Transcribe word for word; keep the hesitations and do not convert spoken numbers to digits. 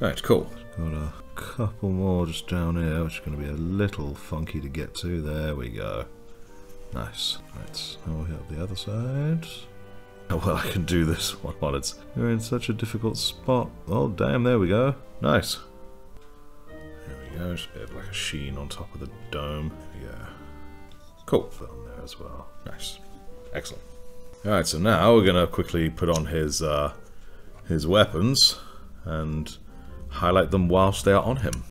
Right, cool. Got a couple more just down here, which is going to be a little funky to get to. There we go. Nice. Right, now we'll hit up the other side. Oh, well, I can do this one while it's you're in such a difficult spot. Oh, damn, there we go. Nice. There we go, just a bit of like a sheen on top of the dome. Yeah. Cool. Put on there as well. Nice. Excellent. Alright, so now we're going to quickly put on his, uh, his weapons and highlight them whilst they are on him.